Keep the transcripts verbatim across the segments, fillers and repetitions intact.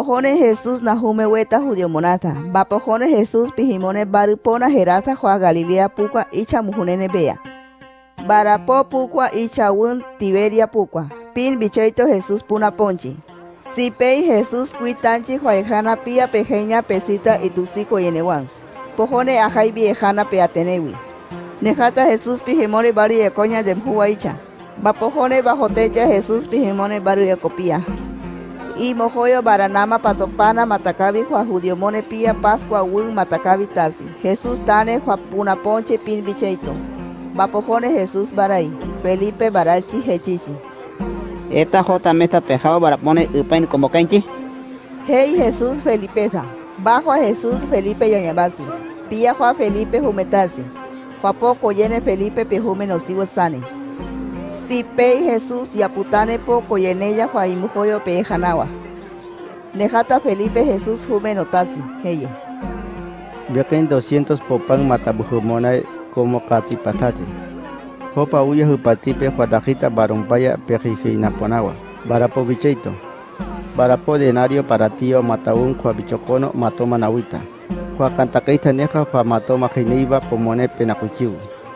Bapojone Jesús nahume weta judío monata. Bapojone Jesús pijimone barupona gerasa Juan Galilea puqua icha mujunene bea. Barapo puqua icha un Tiberia puqua. Pin bichoito Jesús puna ponchi. Si pei Jesús cuitanchi juaijana pia pejeña pesita y tusico yenewan. Pojone ajai viejana peatenewi. Nejata Jesús pijimone bari de coña de mjuaicha. Bapojone bajo techa Jesús pijimone bari de copia. Y mojoyo baranama patopana matacabi jua judiomone pia pascua wun matacabi tasi. Jesús tane jua puna ponche pin bicheito. Bapojone Jesús barai. Felipe barachi hechichi. Esta jota mesta pejao para pone upain como canchi. Hey Jesús Felipeza. Bajo a Jesús Felipe Yañabasi. Pia jua Felipe jumetasi. Jua poco llene Felipe pejume nosivo sane. Si pei Jesús yaputane poco yenella jua imujoyo pejanawa. Nejata Felipe Jesús jume notasi. Heye. Viaken doscientos popan matabujumona como casi pasaje. Hopa uya hupatipe juadajita barumpaya pejijina ponawa. Barapo bicheito. Barapo denario para tío mataun jua bichocono matoma nawita. Jua cantaqueita neja jua matoma geneiva pomone penacuchiu.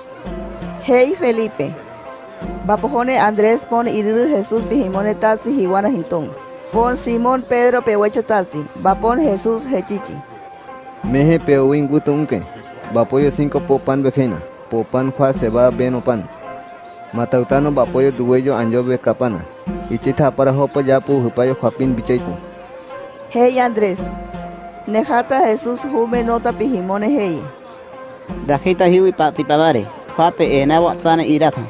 Hey Felipe. Bapojone Andrés pon iriru Jesús pijimone tasi hiwana hintón. Pon Simón Pedro pehuecho tasi. Bapon Jesús hechichi. Meje peuin guto unke. Bapoyo cinco popan vejena. Popan jua se va beno pan. Matautano bapoyo dueyo anjobe kapana. Ichita para hopo yapu hupayo juapin bicheito. Hey Andrés. Nejata Jesús jume nota pijimone hey. Dajita hiwi patipabare. Juape enawa sana irata.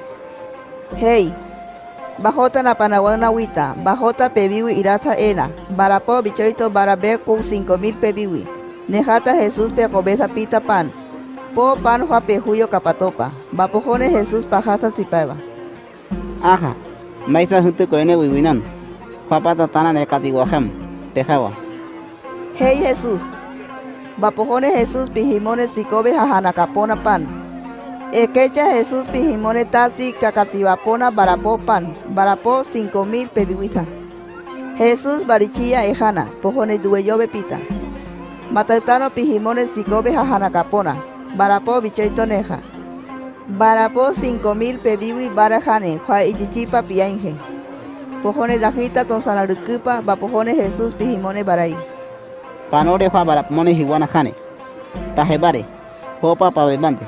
Hey. Bajota na panawan nawita. Bajota pebiwi irata ena. Barapo bichoito barabe con cinco mil pebiwi. Nejata Jesús pe cobeza pita pan. Po pan jua pejuyo kapatopa. Bapojone Jesús pajasa sipaiba. Aja. Maisa junto koene wiwinan. Papata tana ne katiwaham. Pejawa. Hey Jesús. Bapojone Jesús pijimone sikobe jajanakapona pan. Ekecha Jesús pijimone tasi kakatibapona barapo pan. Barapo cinco mil pebiwita. Jesús barichia ejana. Pojone dueyobe pita. Matatano pijimone sikobe jajanakapona. Barapo bichoito neja. Barapo cinco mil pebiwi barajane. Jua ichichipa piainje. Pojone dajita tonsanarukupa. Bapojone Jesús pijimone barai. Panore jua barapmone hiwana jane. Tajebare. Hopa pabebante.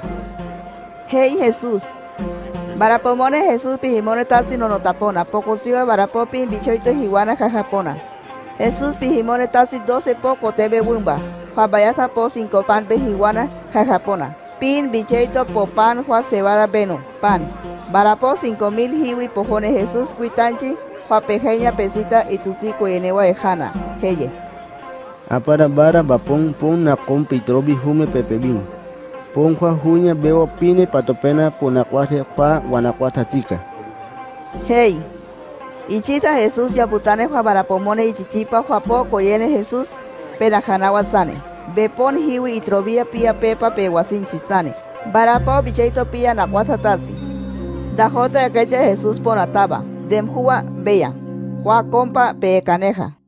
Hey Jesús. Barapomone Jesús pijimone tasi nonotapona. Poco siva barapo pin bichoito hiwana jajapona. Jesús pijimone tasi doce poco tebe wumba. Jua bayasa po cinco pan pejiwana jajapona. Pin bicheito po pan jua cebada beno pan. Barapo cinco mil hiwi pojone Jesús cuitanchi. Jua pejeña pesita y tusico yenewa ejana. Heye. Apara bara bapon pon na compi trobi hume pepebin. Pon jua juña bebo pine patopena ponacuate jua guanacuata tica. Hey. Ichita Jesús yaputane jua barapomone ichichipa jua poco yene Jesús penajanawa sane. Bepon hiwi y trovia pia pepa peguasin chisane. Barapo bicheito pia nacuata tasi. Dajota aquella Jesús ponataba. Demjua bea. Jua compa pe caneja.